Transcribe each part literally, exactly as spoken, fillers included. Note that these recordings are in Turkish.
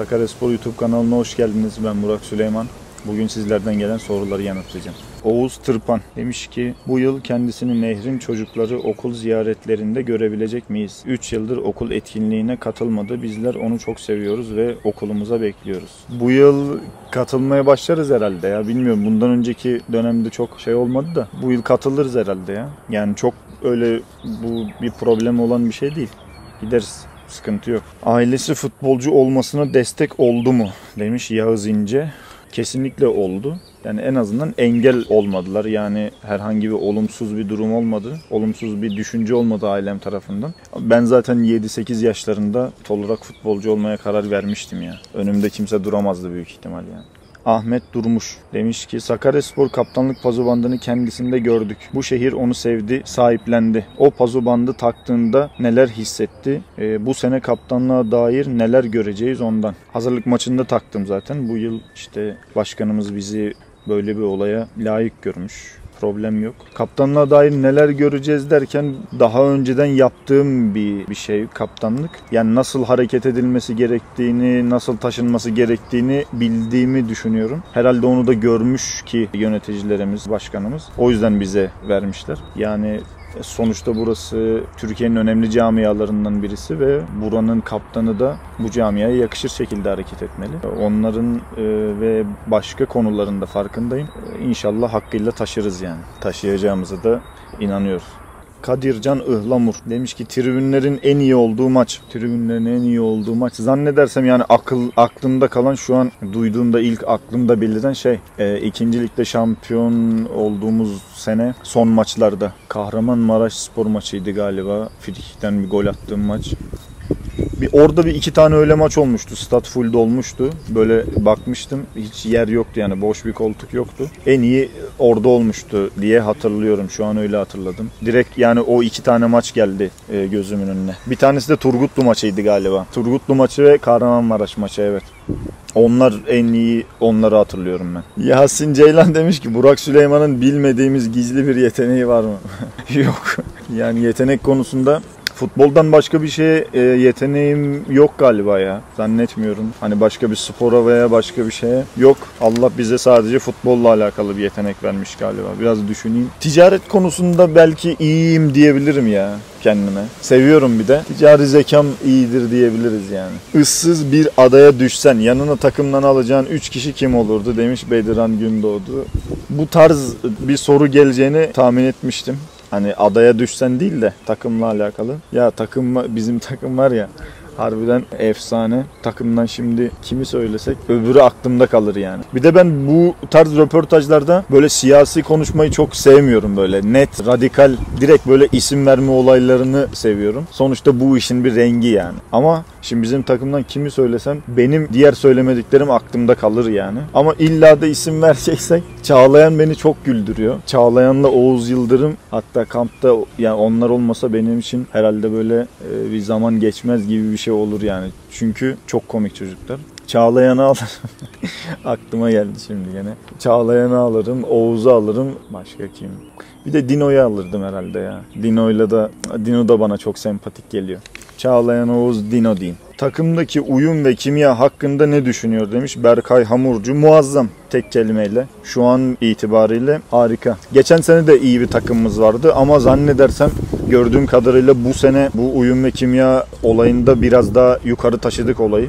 Sakaryaspor YouTube kanalına hoş geldiniz. Ben Burak Süleyman. Bugün sizlerden gelen soruları yanıtlayacağım. Oğuz Tırpan demiş ki, bu yıl kendisini Nehrin çocukları okul ziyaretlerinde görebilecek miyiz? üç yıldır okul etkinliğine katılmadı. Bizler onu çok seviyoruz ve okulumuza bekliyoruz. Bu yıl katılmaya başlarız herhalde ya. Bilmiyorum, bundan önceki dönemde çok şey olmadı da bu yıl katılırız herhalde ya. Yani çok öyle bu bir problem olan bir şey değil. Gideriz. Sıkıntı yok. Ailesi futbolcu olmasına destek oldu mu? Demiş Yağız İnce. Kesinlikle oldu. Yani en azından engel olmadılar. Yani herhangi bir olumsuz bir durum olmadı. Olumsuz bir düşünce olmadı ailem tarafından. Ben zaten yedi sekiz yaşlarında olarak futbolcu olmaya karar vermiştim ya. Önümde kimse duramazdı büyük ihtimal yani. Ahmet Durmuş demiş ki, Sakaryaspor kaptanlık pazubandını kendisinde gördük. Bu şehir onu sevdi, sahiplendi. O pazubandı taktığında neler hissetti? E, bu sene kaptanlığa dair neler göreceğiz ondan. Hazırlık maçında taktım zaten. Bu yıl işte başkanımız bizi böyle bir olaya layık görmüş. Problem yok. Kaptanlığa dair neler göreceğiz derken daha önceden yaptığım bir, bir şey kaptanlık. Yani nasıl hareket edilmesi gerektiğini, nasıl taşınması gerektiğini bildiğimi düşünüyorum. Herhalde onu da görmüş ki yöneticilerimiz, başkanımız. O yüzden bize vermişler. Yani sonuçta burası Türkiye'nin önemli camialarından birisi ve buranın kaptanı da bu camiaya yakışır şekilde hareket etmeli. Onların e, ve başka konularında farkındayım. İnşallah hakkıyla taşırız yani. Taşıyacağımıza da inanıyoruz. Kadircan Ihlamur demiş ki, tribünlerin en iyi olduğu maç. Tribünlerin en iyi olduğu maç. Zannedersem yani akıl aklımda kalan, şu an duyduğumda ilk aklımda beliren şey e, ikinci ligde şampiyon olduğumuz sene son maçlarda. Kahramanmaraşspor maçıydı galiba. Frikik'ten bir gol attığım maç. Bir, orada bir iki tane öyle maç olmuştu. Stat full dolmuştu. Böyle bakmıştım. Hiç yer yoktu yani. Boş bir koltuk yoktu. En iyi orada olmuştu diye hatırlıyorum. Şu an öyle hatırladım. Direkt yani o iki tane maç geldi e, gözümün önüne. Bir tanesi de Turgutlu maçıydı galiba. Turgutlu maçı ve Kahramanmaraş maçı, evet. Onlar en iyi, onları hatırlıyorum ben. Yasin Ceylan demiş ki, Burak Süleyman'ın bilmediğimiz gizli bir yeteneği var mı? Yok. Yani yetenek konusunda futboldan başka bir şeye e, yeteneğim yok galiba ya. Zannetmiyorum. Hani başka bir spora veya başka bir şeye yok. Allah bize sadece futbolla alakalı bir yetenek vermiş galiba. Biraz düşüneyim. Ticaret konusunda belki iyiyim diyebilirim ya kendime. Seviyorum bir de. Ticari zekam iyidir diyebiliriz yani. Issız bir adaya düşsen yanına takımdan alacağın üç kişi kim olurdu demiş Bediran Gündoğdu. Bu tarz bir soru geleceğini tahmin etmiştim. Hani adaya düşsen değil de takımla alakalı. Ya takım, bizim takım var ya, harbiden efsane. Takımdan şimdi kimi söylesek öbürü aklımda kalır yani. Bir de ben bu tarz röportajlarda böyle siyasi konuşmayı çok sevmiyorum, böyle net, radikal, direkt böyle isim verme olaylarını seviyorum. Sonuçta bu işin bir rengi yani. Ama şimdi bizim takımdan kimi söylesem benim diğer söylemediklerim aklımda kalır yani. Ama illa da isim vereceksek Çağlayan beni çok güldürüyor. Çağlayan'la Oğuz Yıldırım, hatta kampta yani onlar olmasa benim için herhalde böyle e, bir zaman geçmez gibi bir şey olur yani. Çünkü çok komik çocuklar. Çağlayan'ı alırım. Aklıma geldi şimdi gene. Çağlayan'ı alırım, Oğuz'u alırım. Başka kim? Bir de Dino'yu alırdım herhalde ya. Dino'yla da, Dino da bana çok sempatik geliyor. Çağlayan, Oğuz, Dino diyeyim. Takımdaki uyum ve kimya hakkında ne düşünüyor demiş Berkay Hamurcu. Muazzam, tek kelimeyle. Şu an itibariyle harika. Geçen sene de iyi bir takımımız vardı ama zannedersem gördüğüm kadarıyla bu sene bu uyum ve kimya olayında biraz daha yukarı taşıdık olayı.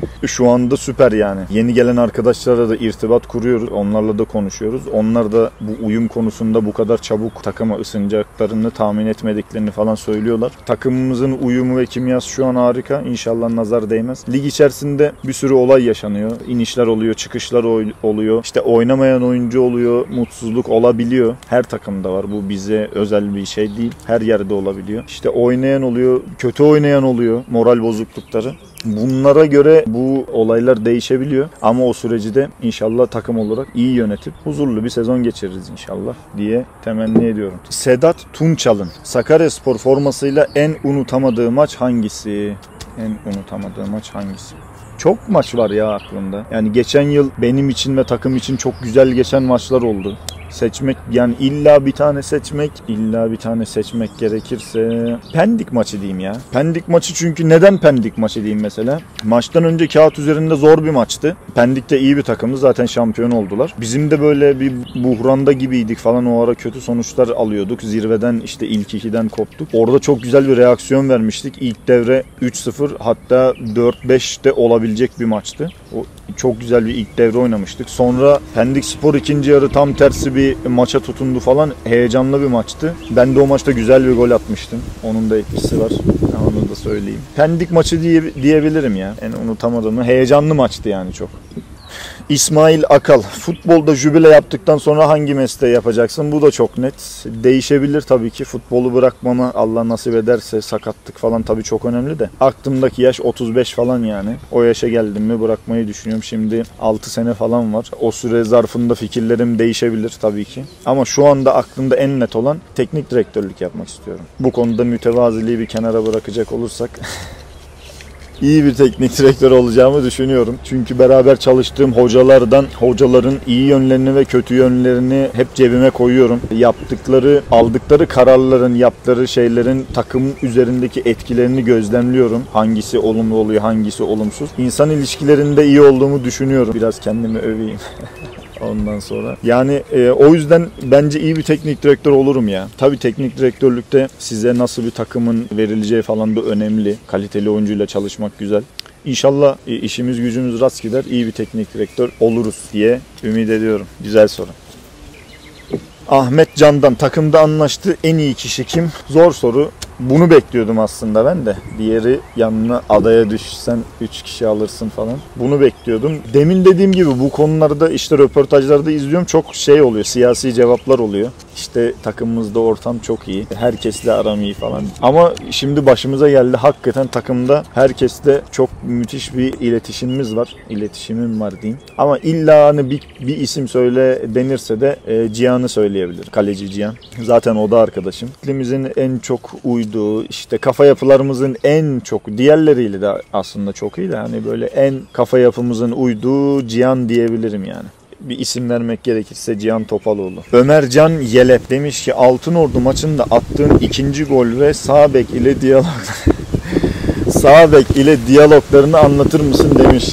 Şu anda süper yani. Yeni gelen arkadaşlarla da irtibat kuruyoruz. Onlarla da konuşuyoruz. Onlar da bu uyum konusunda bu kadar çabuk takıma ısınacaklarını tahmin etmediklerini falan söylüyorlar. Takımımızın uyumu ve kimyası şu an harika. İnşallah nazar değmez. Lig içerisinde bir sürü olay yaşanıyor. İnişler oluyor, çıkışlar oluyor. İşte oynamayan oyuncu oluyor. Mutsuzluk olabiliyor. Her takımda var. Bu bize özel bir şey değil. Her yerde olabiliyor. İşte oynayan oluyor, kötü oynayan oluyor. Moral bozuklukları. Bunlara göre bu olaylar değişebiliyor ama o süreci de inşallah takım olarak iyi yönetip huzurlu bir sezon geçiririz inşallah diye temenni ediyorum. Sedat Tunçal'ın Sakaryaspor formasıyla en unutamadığı maç hangisi? En unutamadığı maç hangisi? Çok maç var ya aklımda. Yani geçen yıl benim için ve takım için çok güzel geçen maçlar oldu. Seçmek yani illa bir tane seçmek, illa bir tane seçmek gerekirse Pendik maçı diyeyim ya. Pendik maçı çünkü neden Pendik maçı diyeyim mesela? Maçtan önce kağıt üzerinde zor bir maçtı. Pendik de iyi bir takımdı. Zaten şampiyon oldular. Bizim de böyle bir buhranda gibiydik falan. O ara kötü sonuçlar alıyorduk. Zirveden işte ilk ikiden koptuk. Orada çok güzel bir reaksiyon vermiştik. İlk devre üç sıfır hatta dört beş de olabilecek bir maçtı. O çok güzel bir ilk devre oynamıştık. Sonra Pendik Spor ikinci yarı tam tersi bir maça tutundu falan. Heyecanlı bir maçtı. Ben de o maçta güzel bir gol atmıştım. Onun da etkisi var. Onu da söyleyeyim. Pendik maçı diye, diyebilirim ya. En unutamadığım. Heyecanlı maçtı yani çok. İsmail Akal, futbolda jübile yaptıktan sonra hangi mesleği yapacaksın? Bu da çok net. Değişebilir tabii ki. Futbolu bırakmama Allah nasip ederse, sakatlık falan tabii çok önemli de. Aklımdaki yaş otuz beş falan yani. O yaşa geldim mi bırakmayı düşünüyorum. Şimdi altı sene falan var. O süre zarfında fikirlerim değişebilir tabii ki. Ama şu anda aklımda en net olan teknik direktörlük yapmak istiyorum. Bu konuda mütevaziliği bir kenara bırakacak olursak... İyi bir teknik direktör olacağımı düşünüyorum. Çünkü beraber çalıştığım hocalardan, hocaların iyi yönlerini ve kötü yönlerini hep cebime koyuyorum. Yaptıkları, aldıkları kararların, yaptıkları şeylerin takım üzerindeki etkilerini gözlemliyorum. Hangisi olumlu oluyor, hangisi olumsuz. İnsan ilişkilerinde iyi olduğumu düşünüyorum. Biraz kendimi öveyim. Ondan sonra. Yani e, o yüzden bence iyi bir teknik direktör olurum ya. Tabii teknik direktörlükte size nasıl bir takımın verileceği falan da önemli. Kaliteli oyuncuyla çalışmak güzel. İnşallah e, işimiz gücümüz rast gider. İyi bir teknik direktör oluruz diye ümit ediyorum. Güzel soru. Ahmet Can'dan takımda anlaştığı en iyi kişi kim? Zor soru. Bunu bekliyordum aslında ben de. Diğeri yanına adaya düşsen üç kişi alırsın falan. Bunu bekliyordum. Demin dediğim gibi bu konularda işte röportajlarda izliyorum. Çok şey oluyor. Siyasi cevaplar oluyor. İşte takımımızda ortam çok iyi. Herkesle aram iyi falan. Ama şimdi başımıza geldi. Hakikaten takımda herkesle çok müthiş bir iletişimimiz var. İletişimim var diyeyim. Ama illa hani bir, bir isim söyle denirse de e, Cihan'ı söyleyebilir. Kaleci Cihan. Zaten o da arkadaşım. İklimizin en çok uyduğu, işte kafa yapılarımızın en çok, diğerleriyle de aslında çok iyi de hani böyle en kafa yapımızın uyduğu Cihan diyebilirim yani. Bir isim vermek gerekirse Cihan Topaloğlu. Ömercan Yelep demiş ki Altınordu maçında attığın ikinci gol ve sağ bek ile diyalog sağ bek ile diyaloglarını anlatır mısın demiş.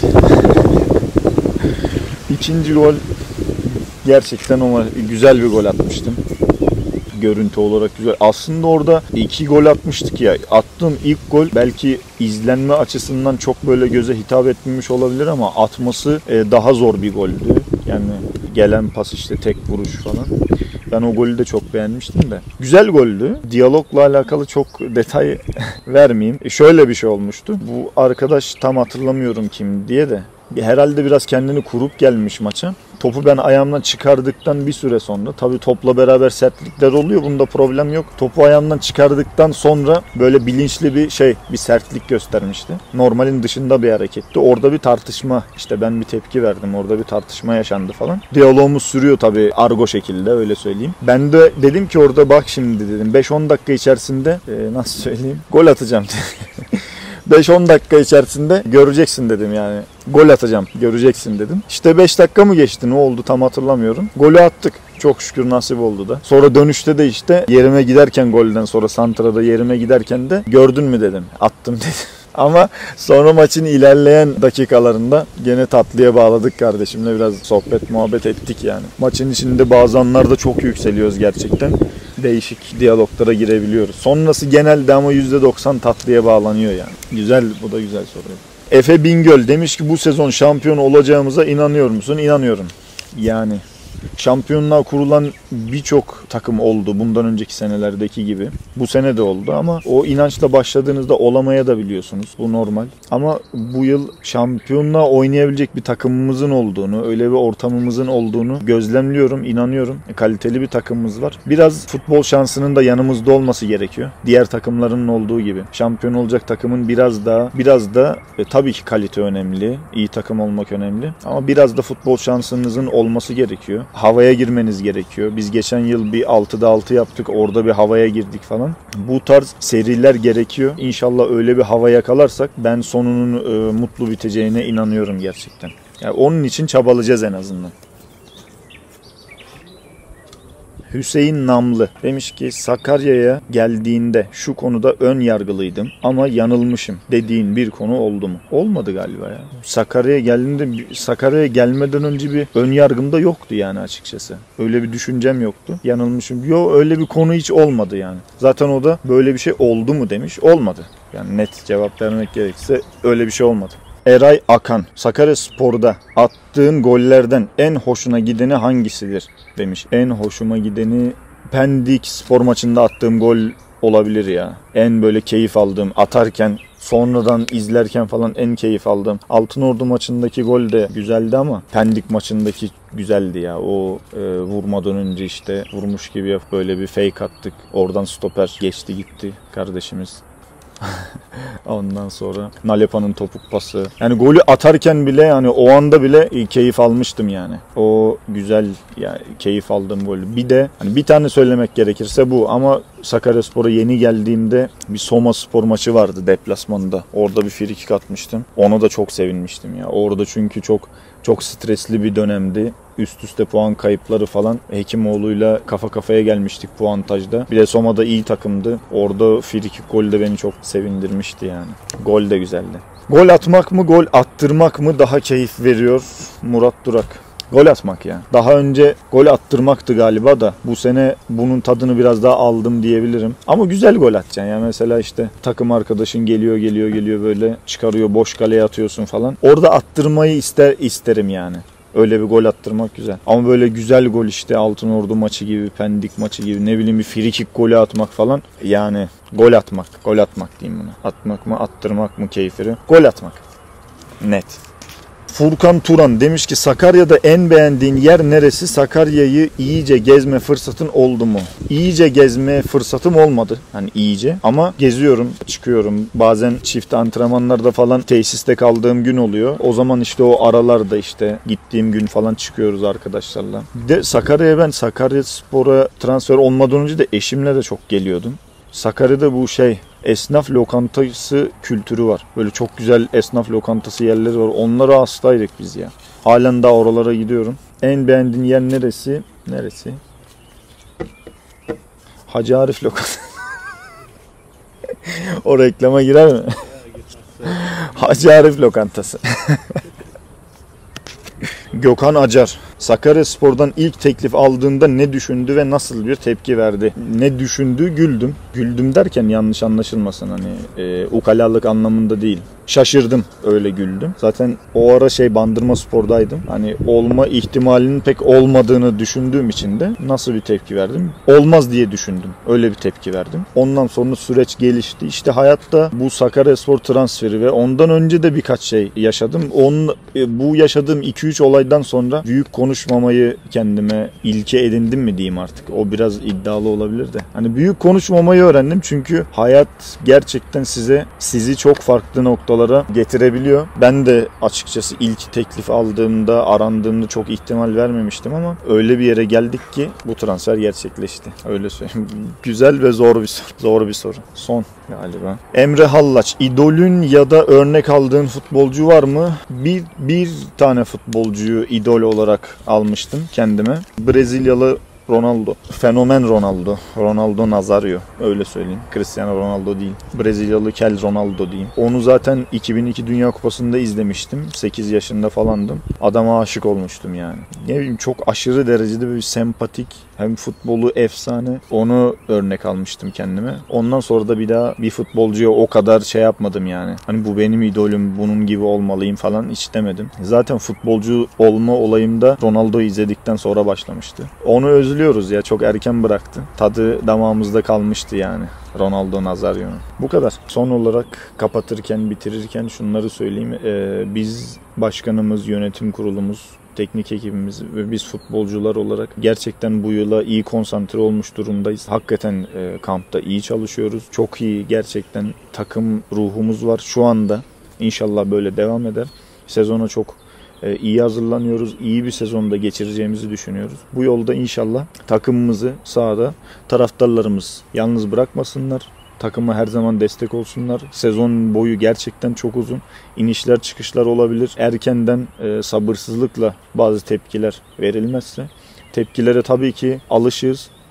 İkinci gol gerçekten ama güzel bir gol atmıştım. Görüntü olarak güzel. Aslında orada iki gol atmıştık ya. Attığım ilk gol belki izlenme açısından çok böyle göze hitap etmemiş olabilir ama atması daha zor bir goldü. Yani gelen pas işte tek vuruş falan. Ben o golü de çok beğenmiştim de. Güzel goldü. Diyalogla alakalı çok detay vermeyeyim. E şöyle bir şey olmuştu. Bu arkadaş tam hatırlamıyorum kim diye de. Herhalde biraz kendini kurup gelmiş maça. Topu ben ayağımdan çıkardıktan bir süre sonra, tabii topla beraber sertlikler oluyor, bunda problem yok. Topu ayağımdan çıkardıktan sonra böyle bilinçli bir şey, bir sertlik göstermişti. Normalin dışında bir hareketti. Orada bir tartışma, işte ben bir tepki verdim, orada bir tartışma yaşandı falan. Diyalogumuz sürüyor tabii argo şekilde, öyle söyleyeyim. Ben de dedim ki orada bak şimdi dedim beş on dakika içerisinde e, nasıl söyleyeyim, gol atacağım. beş on dakika içerisinde göreceksin dedim yani. Gol atacağım, göreceksin dedim. İşte beş dakika mı geçti, ne oldu tam hatırlamıyorum. Golü attık. Çok şükür nasip oldu da. Sonra dönüşte de işte yerime giderken golden sonra Santra'da yerime giderken de gördün mü dedim. Attım dedim. Ama sonra maçın ilerleyen dakikalarında gene tatlıya bağladık kardeşimle. Biraz sohbet muhabbet ettik yani. Maçın içinde bazı anlarda çok yükseliyoruz gerçekten. Değişik diyaloglara girebiliyoruz. Sonrası genelde ama yüzde doksan tatlıya bağlanıyor yani. Güzel, bu da güzel soru. Efe Bingöl demiş ki bu sezon şampiyon olacağımıza inanıyor musun? İnanıyorum. Yani şampiyonluğa kurulan birçok takım oldu bundan önceki senelerdeki gibi. Bu sene de oldu ama o inançla başladığınızda olamaya da biliyorsunuz. Bu normal. Ama bu yıl şampiyonluğa oynayabilecek bir takımımızın olduğunu, öyle bir ortamımızın olduğunu gözlemliyorum, inanıyorum. Kaliteli bir takımımız var. Biraz futbol şansının da yanımızda olması gerekiyor. Diğer takımların olduğu gibi. Şampiyon olacak takımın biraz daha, biraz da e, tabii ki kalite önemli. İyi takım olmak önemli. Ama biraz da futbol şansınızın olması gerekiyor. Havaya girmeniz gerekiyor. Biz geçen yıl bir altıda altı yaptık. Orada bir havaya girdik falan. Bu tarz seriler gerekiyor. İnşallah öyle bir hava yakalarsak ben sonunun e, mutlu biteceğine inanıyorum gerçekten. Yani onun için çabalayacağız en azından. Hüseyin Namlı demiş ki Sakarya'ya geldiğinde şu konuda ön yargılıydım ama yanılmışım dediğin bir konu oldu mu? Olmadı galiba ya. Sakarya'ya geldiğinde Sakarya'ya gelmeden önce bir ön yargım da yoktu yani açıkçası. Öyle bir düşüncem yoktu. Yanılmışım. Yok, öyle bir konu hiç olmadı yani. Zaten o da böyle bir şey oldu mu demiş. Olmadı. Yani net cevap vermek gerekirse öyle bir şey olmadı. Eray Akan, Sakaryaspor'da attığın gollerden en hoşuna gideni hangisidir demiş. En hoşuma gideni Pendik spor maçında attığım gol olabilir ya. En böyle keyif aldığım, atarken sonradan izlerken falan en keyif aldığım. Altınordu maçındaki gol de güzeldi ama Pendik maçındaki güzeldi ya. O e, vurmadan önce işte vurmuş gibi yapıp böyle bir fake attık. Oradan stoper geçti gitti kardeşimiz. Ondan sonra Nalepa'nın topuk pası. Yani golü atarken bile yani o anda bile keyif almıştım yani. O güzel yani keyif aldığım gol. Bir de hani bir tane söylemek gerekirse bu ama Sakaryaspor'a yeni geldiğimde bir Soma Spor maçı vardı deplasmanda. Orada bir frikik atmıştım. Ona da çok sevinmiştim ya. Orada çünkü çok çok stresli bir dönemdi. Üst üste puan kayıpları falan. Hekimoğlu'yla kafa kafaya gelmiştik puantajda. Bir de Soma'da iyi takımdı. Orada frikik gol de beni çok sevindirmişti yani. Gol de güzeldi. Gol atmak mı, gol attırmak mı daha keyif veriyor Murat Durak? Gol atmak ya. Daha önce gol attırmaktı galiba da bu sene bunun tadını biraz daha aldım diyebilirim. Ama güzel gol atacaksın ya. Mesela işte takım arkadaşın geliyor geliyor geliyor böyle çıkarıyor, boş kaleye atıyorsun falan. Orada attırmayı ister isterim yani. Öyle bir gol attırmak güzel. Ama böyle güzel gol işte Altınordu maçı gibi, Pendik maçı gibi ne bileyim bir frikik golü atmak falan. Yani gol atmak, gol atmak diyeyim buna. Atmak mı, attırmak mı keyfiri? Gol atmak. Net. Furkan Turan demiş ki Sakarya'da en beğendiğin yer neresi? Sakarya'yı iyice gezme fırsatın oldu mu? İyice gezme fırsatım olmadı. Hani iyice ama geziyorum, çıkıyorum. Bazen çift antrenmanlarda falan tesiste kaldığım gün oluyor. O zaman işte o aralarda işte gittiğim gün falan çıkıyoruz arkadaşlarla. De Sakarya'ya ben Sakaryaspor'a transfer olmadan önce de eşimle de çok geliyordum. Sakarya'da bu şey esnaf lokantası kültürü var. Böyle çok güzel esnaf lokantası yerleri var. Onlara hastaydık biz ya. Halen daha oralara gidiyorum. En beğendiğin yer neresi? Neresi? Hacı Arif lokantası. O reklama girer mi? Hacı Arif lokantası. Gökhan Acar. Sakaryaspor'dan ilk teklif aldığında ne düşündü ve nasıl bir tepki verdi? Ne düşündü? Güldüm. Güldüm derken yanlış anlaşılmasın hani e, ukalalık anlamında değil. Şaşırdım, öyle güldüm. Zaten o ara şey Bandırmaspor'daydım. Hani olma ihtimalinin pek olmadığını düşündüğüm için de nasıl bir tepki verdim? Olmaz diye düşündüm. Öyle bir tepki verdim. Ondan sonra süreç gelişti. İşte hayatta bu Sakaryaspor transferi ve ondan önce de birkaç şey yaşadım. Onun, bu yaşadığım iki üç olaydan sonra büyük konuşmamayı kendime ilke edindim mi diyeyim artık. O biraz iddialı olabilir de. Hani büyük konuşmamayı öğrendim çünkü hayat gerçekten size sizi çok farklı noktalara getirebiliyor. Ben de açıkçası ilk teklif aldığımda, arandığımda çok ihtimal vermemiştim ama öyle bir yere geldik ki bu transfer gerçekleşti. Öyle söyleyeyim. Güzel ve zor bir soru. Zor bir soru. Son galiba. Emre Hallaç. İdolün ya da örnek aldığın futbolcu var mı? Bir, bir tane futbolcuyu idol olarak almıştım kendime. Brezilyalı Ronaldo. Fenomen Ronaldo. Ronaldo Nazario. Öyle söyleyeyim. Cristiano Ronaldo değil. Brezilyalı Kel Ronaldo diyeyim. Onu zaten iki bin iki Dünya Kupası'nda izlemiştim. sekiz yaşında falandım. Adama aşık olmuştum yani. Ne bileyim çok aşırı derecede bir sempatik hem futbolu efsane. Onu örnek almıştım kendime. Ondan sonra da bir daha bir futbolcuya o kadar şey yapmadım yani. Hani bu benim idolüm, bunun gibi olmalıyım falan hiç demedim. Zaten futbolcu olma olayımda Ronaldo'yu izledikten sonra başlamıştı. Onu özlüyoruz ya, çok erken bıraktı. Tadı damağımızda kalmıştı yani. Ronaldo Nazario'nun. Bu kadar. Son olarak kapatırken, bitirirken şunları söyleyeyim. Ee, biz başkanımız, yönetim kurulumuz, teknik ekibimiz ve biz futbolcular olarak gerçekten bu yıla iyi konsantre olmuş durumdayız. Hakikaten e, kampta iyi çalışıyoruz. Çok iyi gerçekten takım ruhumuz var şu anda. İnşallah böyle devam eder. Sezona çok e, iyi hazırlanıyoruz. İyi bir sezonda geçireceğimizi düşünüyoruz. Bu yolda inşallah takımımızı sahada taraftarlarımız yalnız bırakmasınlar. Takıma her zaman destek olsunlar. Sezon boyu gerçekten çok uzun. İnişler çıkışlar olabilir. Erkenden e, sabırsızlıkla bazı tepkiler verilmezse tepkilere tabii ki alışığız.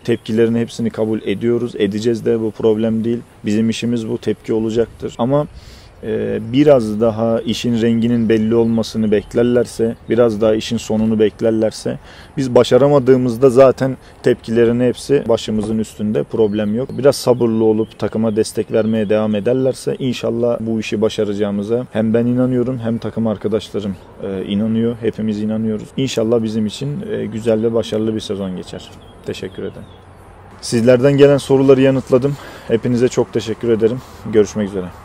Tepkilerin hepsini kabul ediyoruz. Edeceğiz de, bu problem değil. Bizim işimiz bu, tepki olacaktır. Ama biraz daha işin renginin belli olmasını beklerlerse, biraz daha işin sonunu beklerlerse, biz başaramadığımızda zaten tepkilerin hepsi başımızın üstünde, problem yok. Biraz sabırlı olup takıma destek vermeye devam ederlerse inşallah bu işi başaracağımıza hem ben inanıyorum hem takım arkadaşlarım inanıyor, hepimiz inanıyoruz. İnşallah bizim için güzel ve başarılı bir sezon geçer. Teşekkür ederim. Sizlerden gelen soruları yanıtladım. Hepinize çok teşekkür ederim. Görüşmek üzere.